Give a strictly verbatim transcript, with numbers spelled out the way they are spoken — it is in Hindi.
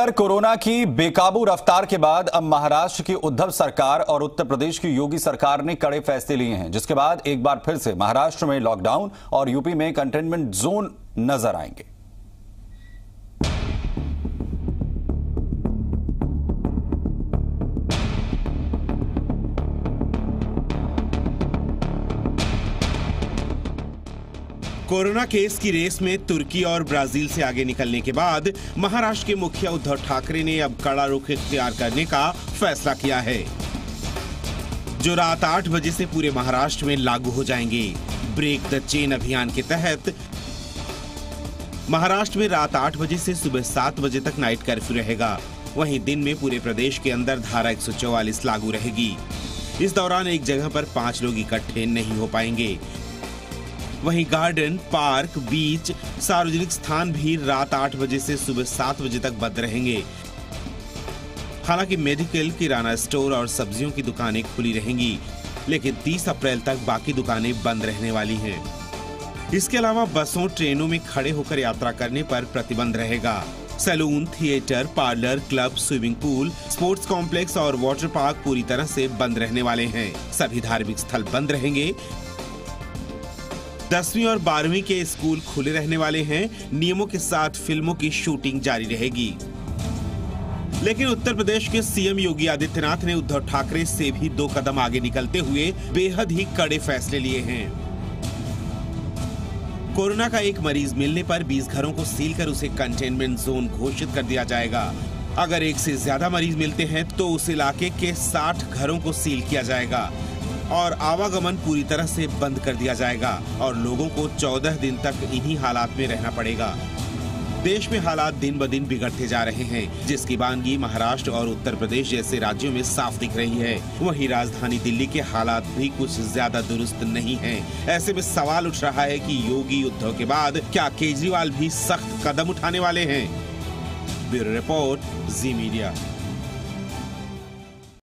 कोरोना की बेकाबू रफ्तार के बाद अब महाराष्ट्र की उद्धव सरकार और उत्तर प्रदेश की योगी सरकार ने कड़े फैसले लिए हैं, जिसके बाद एक बार फिर से महाराष्ट्र में लॉकडाउन और यूपी में कंटेनमेंट जोन नजर आएंगे। कोरोना केस की रेस में तुर्की और ब्राजील से आगे निकलने के बाद महाराष्ट्र के मुखिया उद्धव ठाकरे ने अब कड़ा रुख इख्तियार करने का फैसला किया है, जो रात आठ बजे से पूरे महाराष्ट्र में लागू हो जाएंगे। ब्रेक द चेन अभियान के तहत महाराष्ट्र में रात आठ बजे से सुबह सात बजे तक नाइट कर्फ्यू रहेगा। वहीं दिन में पूरे प्रदेश के अंदर धारा एक सौ चौवालीस लागू रहेगी। इस दौरान एक जगह पर पांच लोग इकट्ठे नहीं हो पाएंगे। वहीं गार्डन, पार्क, बीच, सार्वजनिक स्थान भी रात आठ बजे से सुबह सात बजे तक बंद रहेंगे। हालांकि मेडिकल, किराना स्टोर और सब्जियों की दुकानें खुली रहेंगी, लेकिन तीस अप्रैल तक बाकी दुकानें बंद रहने वाली हैं। इसके अलावा बसों, ट्रेनों में खड़े होकर यात्रा करने पर प्रतिबंध रहेगा। Saloon, theatre, parlour, club, swimming pool, sports complex और वाटर पार्क पूरी तरह से बंद रहने वाले हैं। सभी धार्मिक स्थल बंद रहेंगे। दसवीं और बारहवीं के स्कूल खुले रहने वाले हैं। नियमों के साथ फिल्मों की शूटिंग जारी रहेगी। लेकिन उत्तर प्रदेश के सीएम योगी आदित्यनाथ ने उद्धव ठाकरे से भी दो कदम आगे निकलते हुए बेहद ही कड़े फैसले लिए हैं। कोरोना का एक मरीज मिलने पर बीस घरों को सील कर उसे कंटेनमेंट जोन घोषित कर दिया जाएगा। अगर एक से ज्यादा मरीज मिलते हैं तो उस इलाके के साठ घरों को सील किया जाएगा और आवागमन पूरी तरह से बंद कर दिया जाएगा और लोगों को चौदह दिन तक इन्हीं हालात में रहना पड़ेगा। देश में हालात दिन ब दिन बिगड़ते जा रहे हैं, जिसकी बानगी महाराष्ट्र और उत्तर प्रदेश जैसे राज्यों में साफ दिख रही है। वहीं राजधानी दिल्ली के हालात भी कुछ ज्यादा दुरुस्त नहीं हैं। ऐसे में सवाल उठ रहा है कि योगी उद्धव के बाद क्या केजरीवाल भी सख्त कदम उठाने वाले हैं? Bureau report, Zee media.